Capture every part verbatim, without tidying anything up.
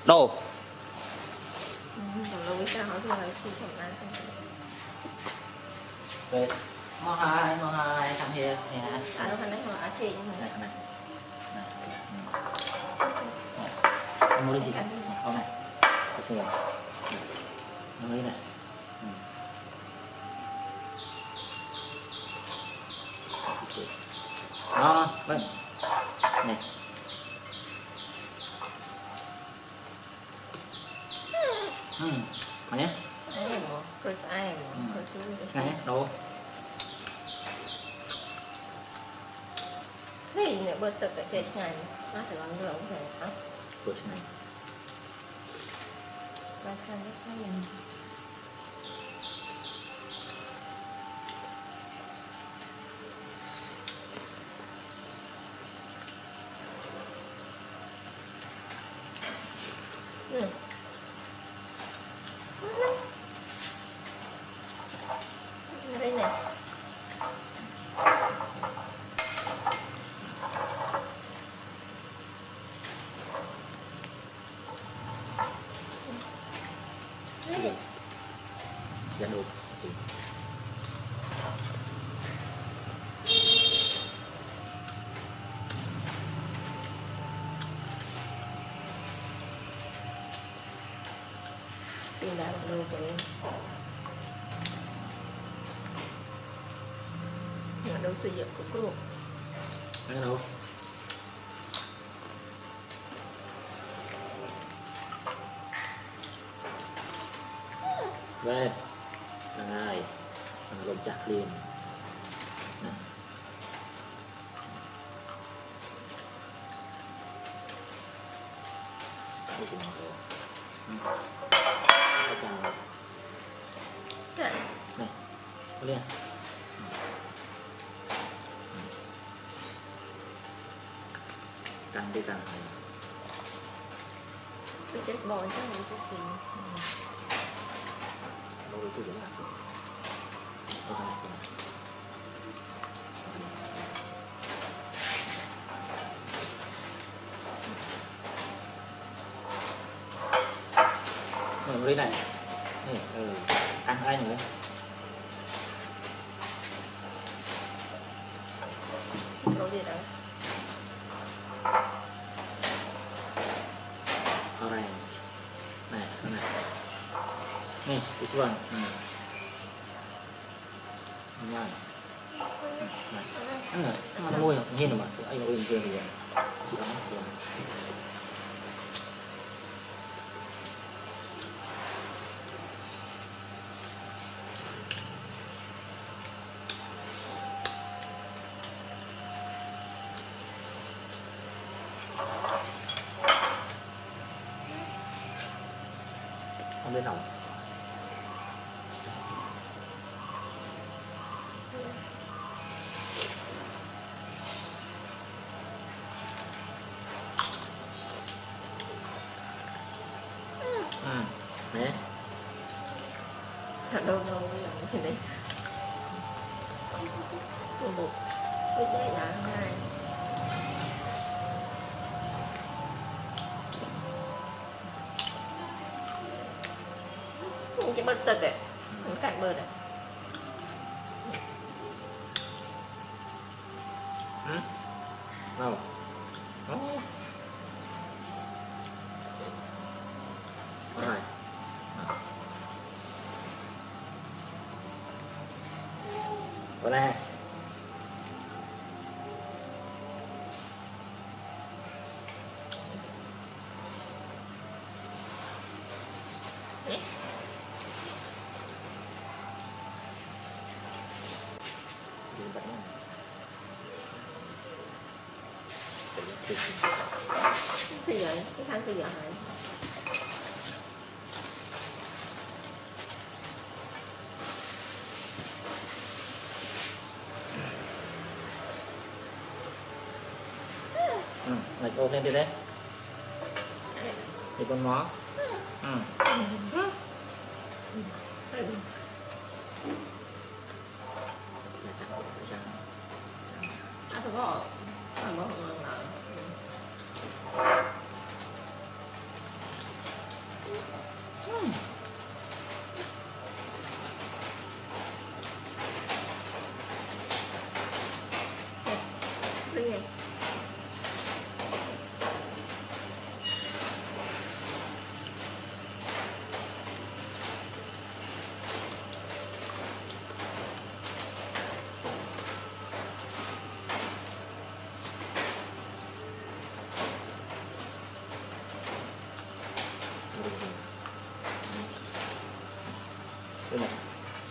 Đồ. Rồi, mò hai, mò hai, thằng here, nè. À, nó thằng đấy mà ở trên mà. Này, này. Này. Mua đi chị. Hôm này. Có chưa? Nó lấy này. Ừ. Đó, vâng. Này. Ừ, mà nhé. Này, đồ. Thế này bớt tập cái chết này, nó phải làm được không thể không? Bớt này. Và sang cái sao này. Ừ. Đây này. Dạ đủ. Xin đã một lưu của em. Nhà đâu xây dựng của cô. Cái đâu? Về. Đây. Lồng chặt liền. Này. Đây cũng được. Này. Này. Có lên. Căng đi căng này. Cái chết bò chắc là chết xì. Đâu rồi tôi vẫn làm được. Rồi đây này. Này, ừ, ăn ai nữa. Đâu gì đâu. Orange. Này, này. Này, this one. Ừ. Này. Này. Ăn rồi, ăn môi rồi, nhìn rồi mà. Anh ơi, chưa thì chị đó. Không biết nào. Ừ, đấy. Thật đâu đâu bây giờ cái đấy. Một bộ. Cái đấy là hai. Cái bớt tật đấy. Không cạnh bớt đấy. Ừ. Đâu. Đó. Rồi. Có nè. Gì vậy? Cái khăn gì vậy hả? Ừ, này ôm lên đi đấy. Thì con mó. Ừ. À, thôi bỏ. À, bỏ. Đây này.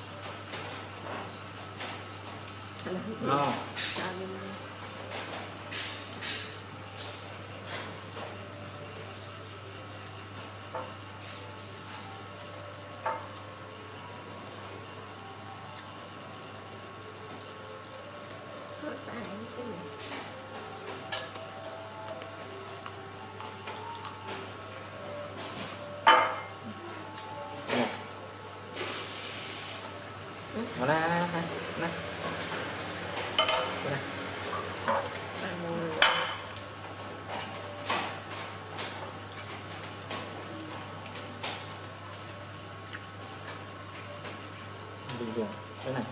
Nó. Ngon. Nó nè nè nè nè. Đây này. Bình thường cái này.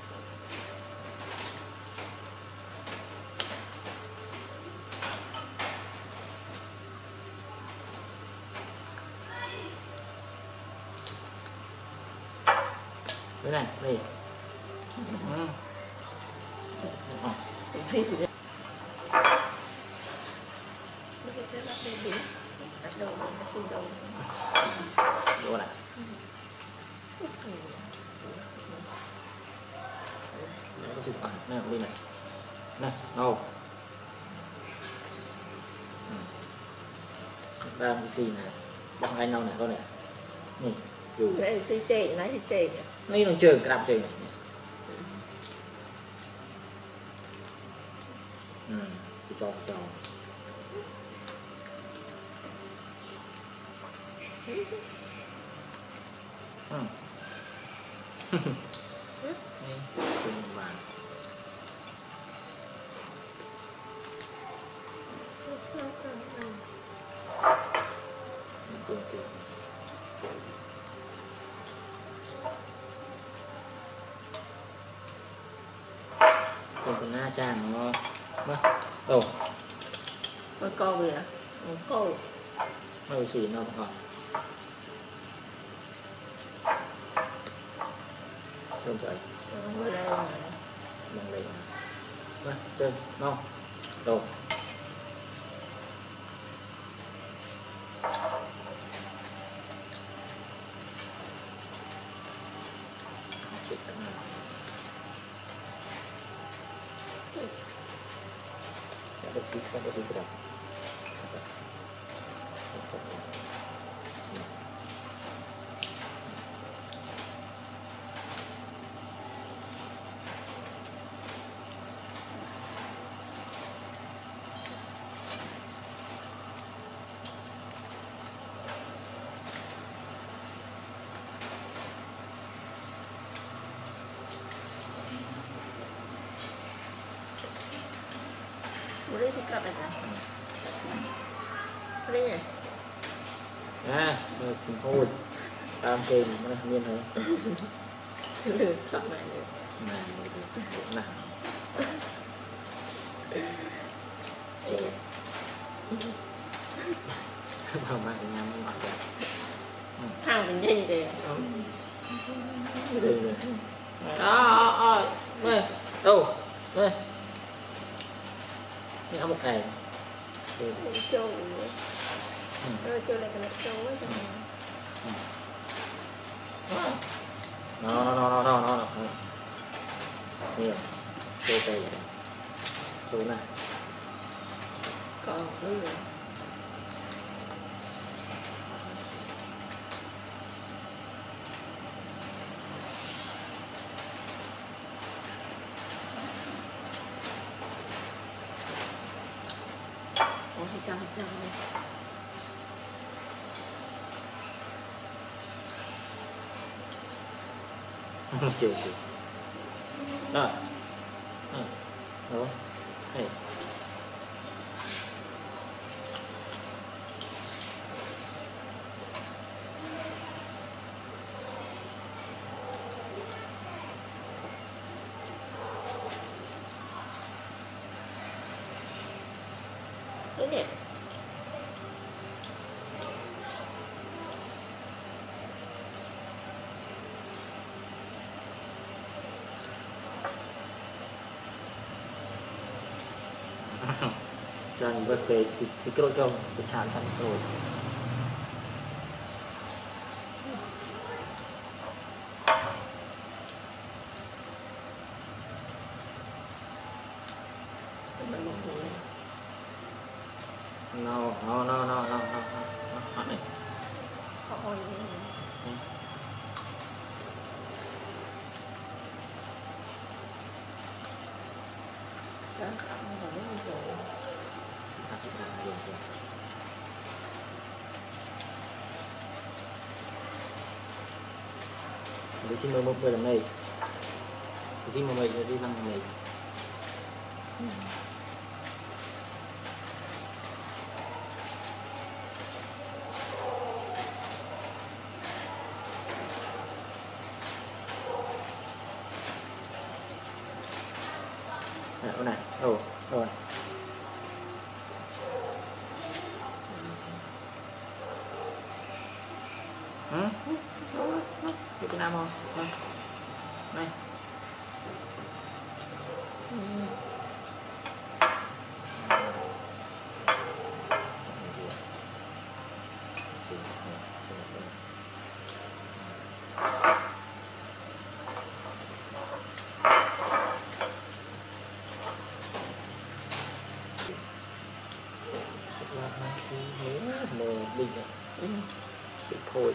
Cái này đây. Ừ. Ờ. Đồ này. Có chụp ảnh này bên này. Này, đâu? Đang cái gì này? Đang anh đâu này con này. Này, dù. Đấy suy chê, nói thì chê. Này nó chơi cái đạp chơi này. Ừ, cho cho. Ừ. Đây, cùng vàng. Cùng cùng. Cùng cái na tràn nó. Mà, đâu? Ôi cô kìa. Ôi cô. Nó xỉ nó còn. Không phải. Không có đây mà. Bằng lên. Mà, chơi, ngon. Đâu? Chết cái nào. Đã được tí sang cái gì cái đó. Boleh sikap aja. Boleh ya? À, rồi thì thôi. Tam kềm nó là miên thôi. Chọn này được. Này, được nào. Rồi. Vào mạng thì nhắm mặt ra. Hàng mình nhanh kìa. Rồi rồi. Đó, đó, đây. Đâu? Đây. Ini apa kayak? Châu. Rồi châu lại cái châu ấy cho. Nó nó nó nó nó nó. Nhiều. Châu cây. Châu này. Còn cái gì? Ôi trời trời. Chiều chiều. Rồi. Ừ. Rồi. Hey. Thế nè. Jangan buat kayak si si kerocong pecahan sama kerocong. nó nó nó nó nó nó này Ôi. Đó, không phải như vậy. ta sẽ làm gì vậy đi xin mời một người làm này xin mời mày đi làm này này này đồ đồ này hả biết cái nào không này này mờ bình bị thôi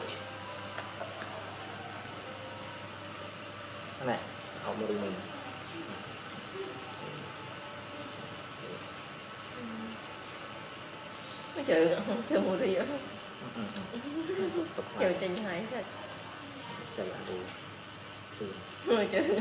này học một mình Mấy chữ Dodo Mori á. Chữ trên hai thật. Chạy lại đi. Mấy chữ.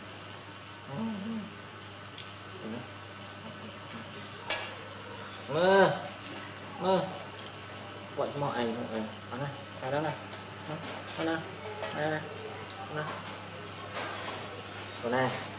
Mơ. Mơ. Gọi cho mọi anh mọi người. Đó này, cái đó này. Đó này. Đây này. Đó này. Đó này.